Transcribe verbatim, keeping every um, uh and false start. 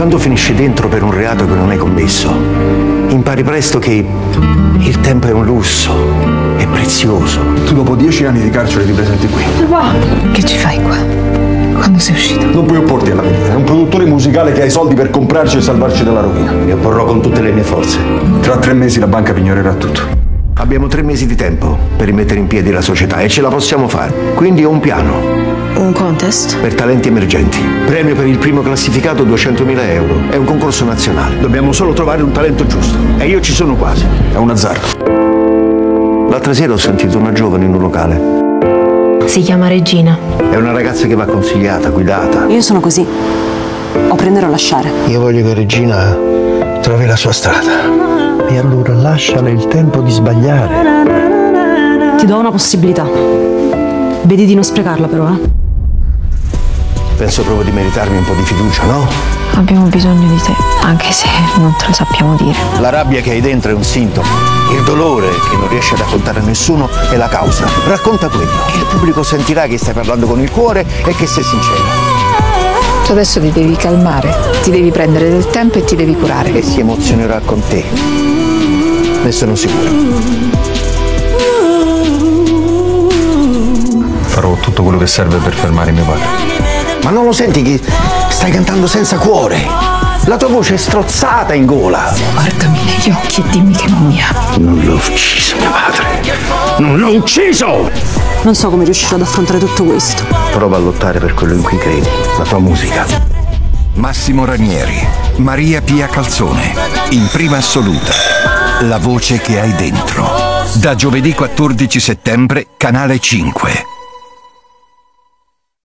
Quando finisci dentro per un reato che non hai commesso, impari presto che il tempo è un lusso, è prezioso. Tu dopo dieci anni di carcere ti presenti qui. Papà! Che ci fai qua? Quando sei uscito? Non puoi opporti alla vendita. È un produttore musicale che ha i soldi per comprarci e salvarci dalla rovina. Mi opporrò con tutte le mie forze. Tra tre mesi la banca pignorerà tutto. Abbiamo tre mesi di tempo per rimettere in piedi la società e ce la possiamo fare. Quindi ho un piano. Un contest? Per talenti emergenti. Premio per il primo classificato duecentomila euro. È un concorso nazionale. Dobbiamo solo trovare un talento giusto. E io ci sono quasi. È un azzardo. L'altra sera ho sentito una giovane in un locale. Si chiama Regina. È una ragazza che va consigliata, guidata. Io sono così. O prendere o lasciare. Io voglio che Regina trovi la sua strada. E allora lasciale il tempo di sbagliare. Ti do una possibilità. Vedi di non sprecarla però, eh. Penso proprio di meritarmi un po' di fiducia, no? Abbiamo bisogno di te, anche se non te lo sappiamo dire. La rabbia che hai dentro è un sintomo. Il dolore che non riesci a raccontare a nessuno è la causa. Racconta quello. Il pubblico sentirà che stai parlando con il cuore e che sei sincero. Tu adesso ti devi calmare, ti devi prendere del tempo e ti devi curare. E si emozionerà con te. Ne sono sicuro. Farò tutto quello che serve per fermare mio padre. Ma non lo senti che stai cantando senza cuore? La tua voce è strozzata in gola. Guardami negli occhi e dimmi che non mi ami. Non l'ho ucciso mio padre. Non l'ho ucciso! Non so come riuscirò ad affrontare tutto questo. Prova a lottare per quello in cui credi, la tua musica. Massimo Ranieri, Maria Pia Calzone, in prima assoluta, la voce che hai dentro. Da giovedì quattordici settembre, Canale cinque.